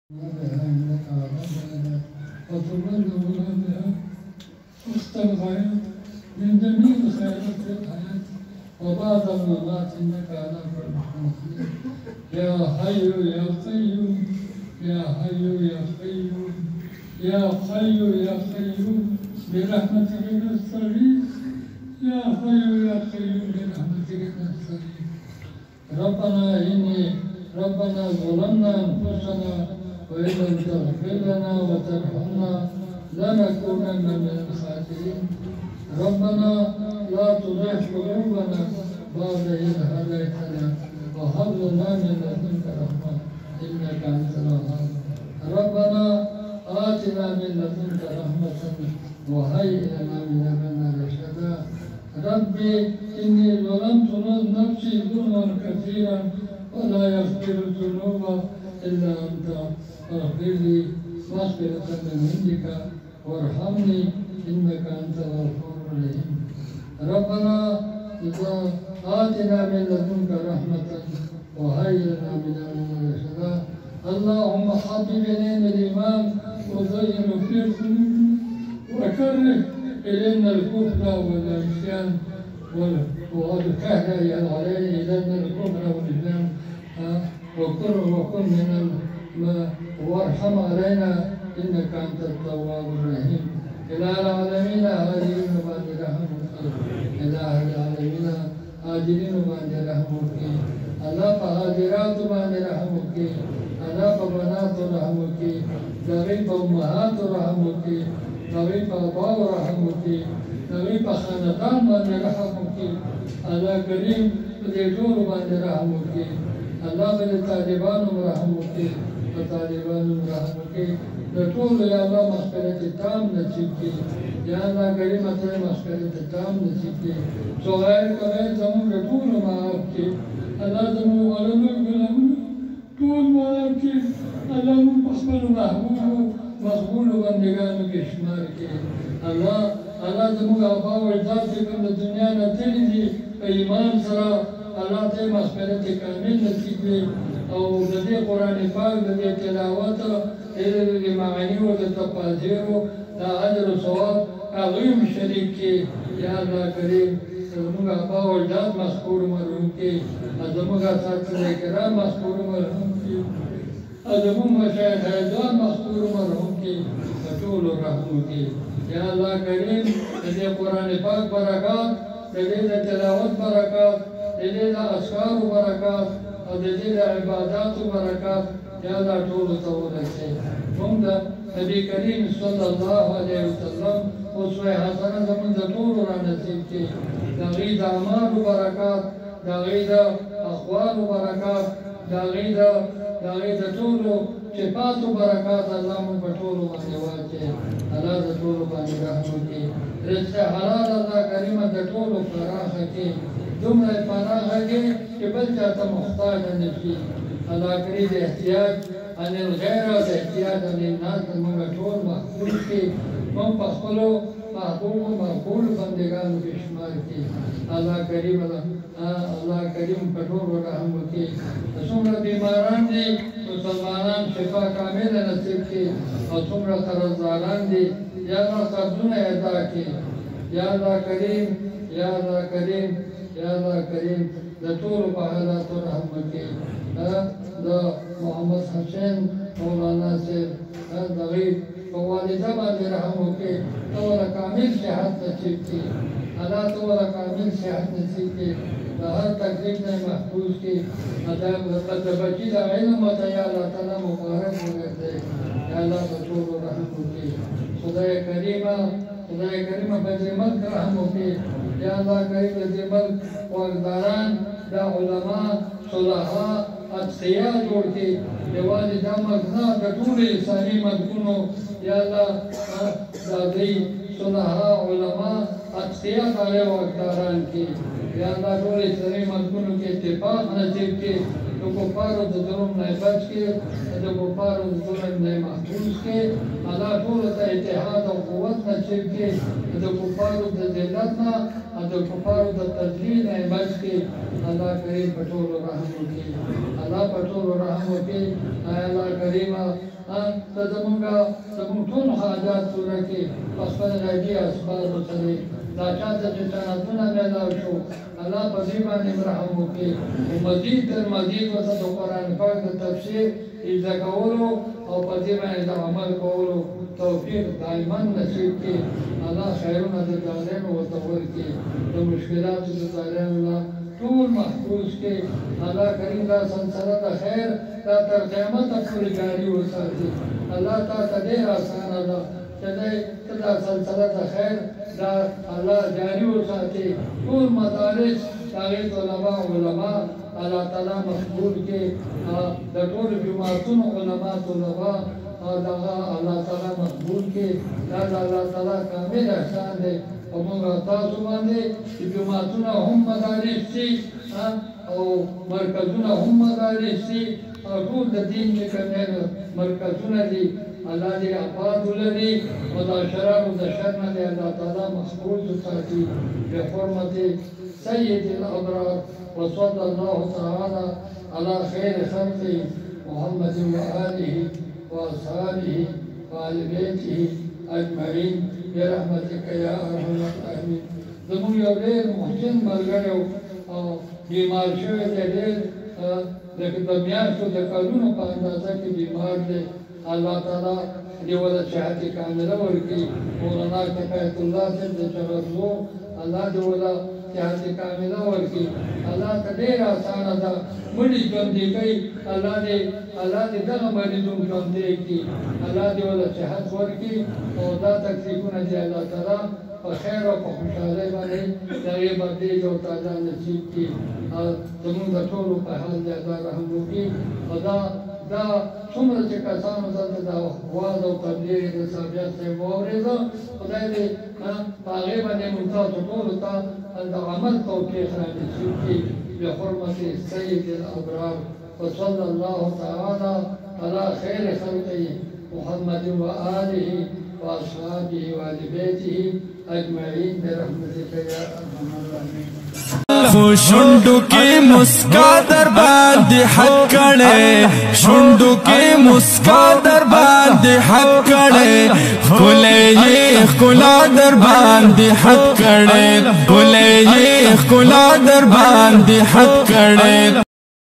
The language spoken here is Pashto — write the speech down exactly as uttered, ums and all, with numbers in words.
إنك على وتضل بها واختر الحياة من جميع الخيرات في الحياة وبعد الممات إنك على كل شيء يا حي يا قيوم يا حي يا قيوم يا حي يا قيوم برحمتك نستغيث يا حي يا قيوم برحمتك نستغيث ربنا إني ربنا ظلمنا أنفسنا وإن لم تغفر لنا وترحمنا لنكونن من الخاسرين ربنا لا تزغ قلوبنا بعد إذ هديتنا وهب لنا من لدنك رحمة إنك أنت الوهاب ربنا آتنا من لدنك رحمة وهيئ لنا من أمرنا رشدا ربي إني ظلمت نفسي ظلما كثيرا ولا يغفر الذنوب إلا أنت فاغفر لي مغفرة من عندك وارحمني إنك أنت الغفور الرحيم ربنا آتنا من لدنك رحمة وهيئ لنا من أمرنا رشدا اللهم حبب إلينا الإيمان وزينه في قلوبنا وكره إلينا الكفر والعصيان وكره علينا إلينا الكفر والعصيان وكن وكن من وارحم علينا إنك أنت التواب الرحيم إله العالمين هاجرين بعد رحمك إله العالمين هاجرين بعد رحمك الله هاجرات بعد رحمك الله بنات رحمك غريب أمهات رحمك غريب أباء رحمك غريب خاندان بعد رحمك الله كريم بدور بعد رحمك الله بالطالبان رحمك طالبان رحمك لطول يا الله مغفرة التام نصيب کی یا الله کریم ته مغفرت التام نصیب کی صغیر کبیر زمون لطول معاف کی الله زمون علم گناهون طول معاف کی الله مخبر محبوب مقبول بندگان کی شمار کی الله الله زمون آبا و اجداد کی کوم دنیا نه تللی دي ایمان سره الله ته مغفرت کامل نصیب کی او د دې قران پاک د دې تلاوت د معانی او د تفاسیر دا اجر او ثواب عظیم شریک کی یا الله کریم زموږ ابا او اجداد مذکور مرحوم کی زموږ اساتذه کرام مذکور مرحوم کی زموږ مشایخ ایضا مذکور مرحوم کی ټول رحم کی یا الله کریم د دې قران پاک برکات د دې تلاوت برکات د دې اذکار برکات او د دې عبادت برکات یا الله ټول ته ورسي موږ د نبی کریم صلی الله علیه وسلم اسوه حسنه زموږ د ټول را نصیب کړي د غي د اعمال برکات د غي د اقوال برکات د غي د د غي د ټول صفات برکات الله موږ په ټول باندې واچي الله د ټول باندې رحم وکړي رزق حلال الله کریم د ټول فراخ کړي دومره پناه کې چې بل چاته محتاج نه شي الله کریم د احتیاج ان الغیر او د احتیاج ان الناس موږ ټول محفوظ کې موږ په خپل محبوب او مقبول بندگانو کې شمار کې الله کریم الله کریم په ټول رحم وکړي څومره بیماران دي مسلمانان شفا کامل نصیب کړي او څومره قرضداران دي یا الله قرضونه ادا کړي یا الله کریم یا الله کریم یا الله کریم د ټول په حالات رحم وکړي د محمد حسین مولانا صاحب د غیب په والده باندې رحم وکړي ټول کامل صحت نصیب کړي الله ټول کامل صحت نصیب کړي د هر تکلیف نه محفوظ کړي د بچي د علم او د الله تعالی مبارک وګرځي یا الله ټول رحم وکړي خدای کریمه خدای کریمه په دې ملک رحم وکړي یا الله کریم د دې ملک واکداران د علما صلاحا اتقیا جوړ کړي یوازې دا مغزا د ټولو انساني ملکونو یا الله د دې صلاحا علما اتقیا تعالی واکداران کړي یا الله ټول انساني ملکونو کې اتفاق نصیب کړي د کفارو د ظلم نه بچ کړي د کفارو د ظلم نه محفوظ کړي الله ټول ته اتحاد او قوت نصیب کړي د کفارو د ذلت نه د کفارو د تذلیل نه بچ کړي الله کریم په ټول رحم وکړي الله په ټول رحم وکړي الله کریم ته زمونږه زمونږ ټول حاجات پوره کړې په خپل غیبي اسبابو سره دا چاته چې جنتونه میلاو شو الله په دې باندې رحم وکړي مزید تر مزید ورته د قرآن پاک د تفسیر زده کولو او په دې باندې د عمل کولو توفیق دایما نصیب کړي الله خیرونه د دارینو ورته ورکړي د مشکلاتو د دارینو نه ټول محفوظ کړي الله کریم دا سلسله د خیر دا تر قیامته پورې جاري وساتي الله تا ته ډېر اسانه ده چې دا سلسله د خیر دا الله جاري وساتي ټول مدارس هغې طلبا علما الله تعالی مقبول کړي د ټولو جوماتونو علما طلبا دغه الله تعالی مقبول کړي دا د الله تعالی کامل احسان دی په موږ تاسو باندې چې جوماتونه هم مدارس شي او مرکزونه هم مدارس شي او ټول د دین چې کوم مرکزونه دي الله دې آباد ولري او د شرارو د شر نه دې الله تعالی محفوظ وساتي بحرمت سید الابرار وصلى الله تعالى على خير خلقه محمد وآله وأصحابه وآل بيته أجمعين برحمتك يا أرحم الراحمين. زمون یو ډېر محسن ملګری او بیمار شوی دی ډېر لکه د میاشتو د کلونو په اندازه کې بیمار دی الله تعالی دې ورته صحت کامله ورکړي مولانا کفایت الله صاحب د چغرزو الله دې ورته صحت کامله ورکړي الله ته ډېر اسانه ده مړي ژوندي کوي الله دې الله دې دغه مریضون ژوندي کړي الله دې ورته صحت ورکړي او دا تکلیفونه دې الله تعالی په خیر او په خوشحالۍ باندې د هغې بدلې او تعالی نصیب کړي زموږ د ټولو په حال دې الله رحم وکړي او دا دا څومره چې کسانو دلته د واز او تبلیغ د صحابیت صاحب واورېده خدای دې په هغې باندې موږ تاسو ټولو ته د عمل توفیق رانصیب کړي بحرمت سید الابرار وصلى الله تعالى على خير خلقه محمد وآله وأصحابه وآل بيته أجمعين برحمتك يا أرحم الراحمين. شونډو کې مسکا در باندې حق کړي شونډو کې مسکا در باندې حق کړي خلې خلا در باندې حق کړي خلې خلا در باندې حق کړي